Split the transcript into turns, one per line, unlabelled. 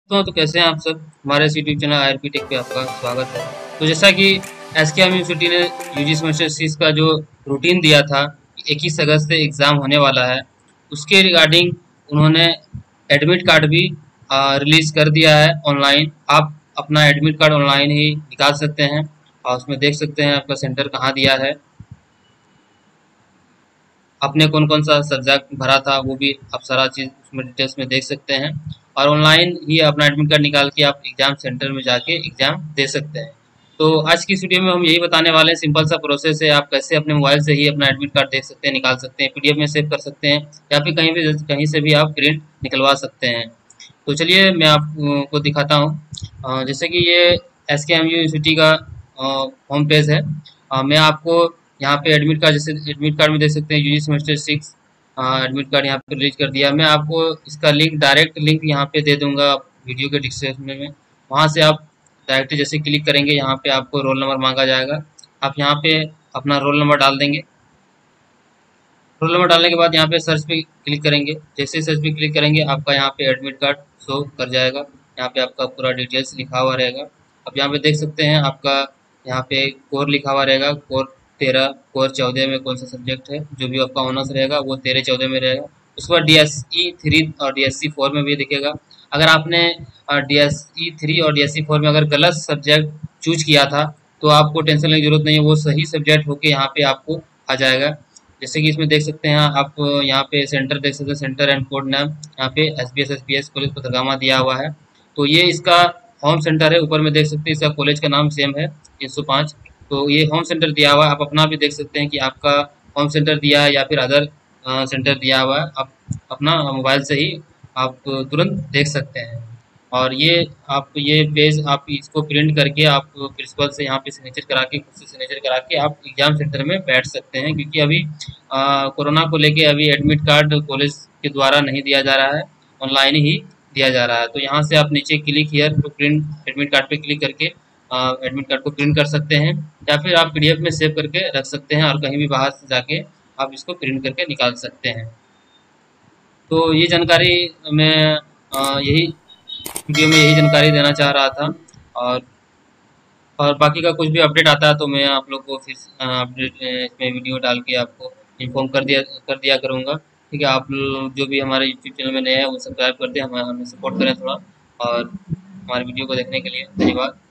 तो कैसे हैं आप सब। हमारे इस यूट्यूब चैनल आईआरपी टेक पे आपका स्वागत है। तो जैसा कि एसकेएम यूनिवर्सिटी ने यूजी सेमेस्टर 6 का जो रूटीन दिया था, 21 अगस्त से एग्ज़ाम होने वाला है, उसके रिगार्डिंग उन्होंने एडमिट कार्ड भी रिलीज़ कर दिया है ऑनलाइन। आप अपना एडमिट कार्ड ऑनलाइन ही निकाल सकते हैं और उसमें देख सकते हैं आपका सेंटर कहाँ दिया है, आपने कौन कौन सा सब्जेक्ट भरा था, वो भी आप सारा चीज़ उसमें डिटेल्स में देख सकते हैं। और ऑनलाइन ही अपना एडमिट कार्ड निकाल के आप एग्ज़ाम सेंटर में जाके एग्ज़ाम दे सकते हैं। तो आज की इस वीडियो में हम यही बताने वाले हैं, सिंपल सा प्रोसेस है, आप कैसे अपने मोबाइल से ही अपना एडमिट कार्ड देख सकते हैं, निकाल सकते हैं, पीडीएफ में सेव कर सकते हैं या फिर कहीं से भी आप प्रिंट निकलवा सकते हैं। तो चलिए मैं आपको दिखाता हूँ। जैसे कि ये एसकेएम यूनिवर्सिटी का होम पेज है। मैं आपको यहाँ पे एडमिट कार्ड, जैसे एडमिट कार्ड में देख सकते हैं यूजी सेमेस्टर 6 एडमिट कार्ड यहाँ पे रिलीज कर दिया। मैं आपको इसका लिंक, डायरेक्ट लिंक यहाँ पे दे दूंगा वीडियो के डिस्क्रिप्शन में। वहाँ से आप डायरेक्ट जैसे क्लिक करेंगे, यहाँ पे आपको रोल नंबर मांगा जाएगा। आप यहाँ पे अपना रोल नंबर डाल देंगे। रोल नंबर डालने के बाद यहाँ पे सर्च पे क्लिक करेंगे। जैसे सर्च पे क्लिक करेंगे, आपका यहाँ पे एडमिट कार्ड शो कर जाएगा। यहाँ पे आपका पूरा डिटेल्स लिखा हुआ रहेगा। अब यहाँ पे देख सकते हैं आपका यहाँ पे कोर लिखा हुआ रहेगा, कोर 13, कोर 14 में कौन सा सब्जेक्ट है, जो भी आपका ऑनर्स रहेगा वो 13-14 में रहेगा। उसके बाद DSE 3 और DSE 4 में भी दिखेगा। अगर आपने DSE 3 और DSE 4 में अगर गलत सब्जेक्ट चूज किया था तो आपको टेंशन लेने की जरूरत नहीं है, वो सही सब्जेक्ट होके यहाँ पे आपको आ जाएगा। जैसे कि इसमें देख सकते हैं आप, यहाँ पे सेंटर देख सकते हैं, सेंटर एंड कोड नाम यहाँ पे SBS कॉलेज पथरगामा दिया हुआ है। तो ये इसका होम सेंटर है। ऊपर में देख सकते हैं इसका कॉलेज का नाम सेम है, 305। तो ये होम सेंटर दिया हुआ है। आप अपना भी देख सकते हैं कि आपका होम सेंटर दिया है या फिर अदर सेंटर दिया हुआ है। आप अपना मोबाइल से ही आप तुरंत देख सकते हैं। और ये पेज आप इसको प्रिंट करके आप प्रिंसिपल से यहाँ पे सिग्नेचर करा के, खुद से सिग्नेचर करा के आप एग्जाम सेंटर में बैठ सकते हैं। क्योंकि अभी कोरोना को लेके अभी एडमिट कार्ड कॉलेज के द्वारा नहीं दिया जा रहा है, ऑनलाइन ही दिया जा रहा है। तो यहाँ से आप नीचे click here to print admit card पे क्लिक करके एडमिट कार्ड को प्रिंट कर सकते हैं या फिर आप पीडीएफ में सेव करके रख सकते हैं और कहीं भी बाहर से जाके आप इसको प्रिंट करके निकाल सकते हैं। तो ये जानकारी मैं यही वीडियो में यही जानकारी देना चाह रहा था। और और बाकी का कुछ भी अपडेट आता है तो मैं आप लोग को फिर अपडेट इसमें वीडियो डाल के आपको इन्फॉर्म कर दिया करूँगा। ठीक है, आप लोग जो भी हमारे यूट्यूब चैनल में नए हैं वो सब्सक्राइब कर दें, हमें सपोर्ट करें थोड़ा। और हमारे वीडियो को देखने के लिए धन्यवाद।